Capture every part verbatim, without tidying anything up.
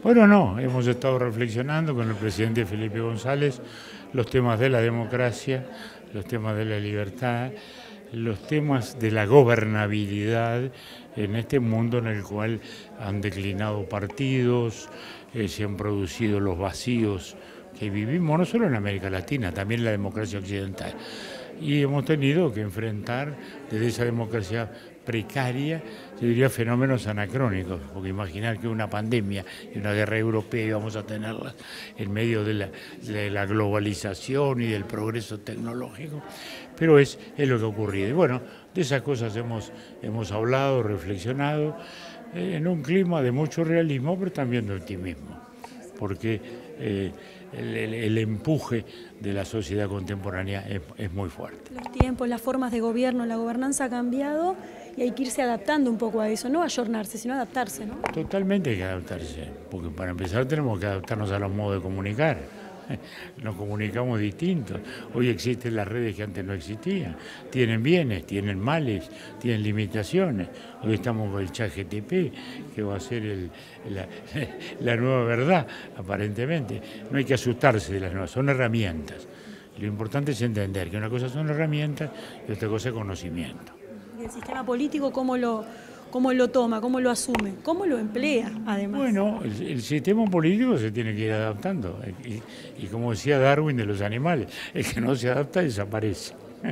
Bueno, no, hemos estado reflexionando con el presidente Felipe González los temas de la democracia, los temas de la libertad, los temas de la gobernabilidad en este mundo en el cual han declinado partidos, eh, se han producido los vacíos que vivimos, no solo en América Latina, también en la democracia occidental. Y hemos tenido que enfrentar desde esa democracia precaria, yo diría fenómenos anacrónicos, porque imaginar que una pandemia y una guerra europea íbamos a tenerlas en medio de la, de la globalización y del progreso tecnológico, pero es, es lo que ha ocurrido. Y bueno, de esas cosas hemos, hemos hablado, reflexionado, eh, en un clima de mucho realismo, pero también de optimismo, porque eh, el, el, el empuje de la sociedad contemporánea es, es muy fuerte. Los tiempos, las formas de gobierno, la gobernanza ha cambiado y hay que irse adaptando un poco a eso, no ayornarse, sino adaptarse, ¿no? Totalmente hay que adaptarse, porque para empezar tenemos que adaptarnos a los modos de comunicar. Nos comunicamos distintos. Hoy existen las redes que antes no existían. Tienen bienes, tienen males, tienen limitaciones. Hoy estamos con el chat G T P, que va a ser el, la, la nueva verdad, aparentemente. No hay que asustarse de las nuevas, son herramientas. Lo importante es entender que una cosa son herramientas y otra cosa es conocimiento. ¿Y el sistema político cómo lo, cómo lo toma, cómo lo asume, cómo lo emplea, además? Bueno, el, el sistema político se tiene que ir adaptando. Y, y como decía Darwin de los animales, el que no se adapta desaparece.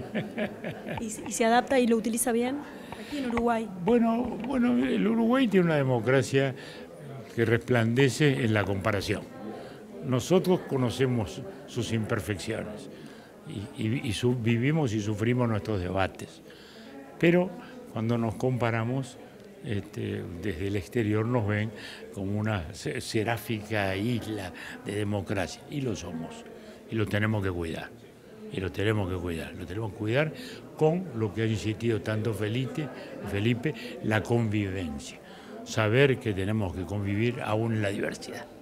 ¿Y, y se adapta y lo utiliza bien? Aquí en Uruguay. Bueno, bueno, el Uruguay tiene una democracia que resplandece en la comparación. Nosotros conocemos sus imperfecciones y, y, y su, vivimos y sufrimos nuestros debates. Pero cuando nos comparamos, este, desde el exterior nos ven como una seráfica isla de democracia, y lo somos, y lo tenemos que cuidar, y lo tenemos que cuidar, lo tenemos que cuidar con lo que ha insistido tanto Felipe, Felipe, la convivencia, saber que tenemos que convivir aún en la diversidad.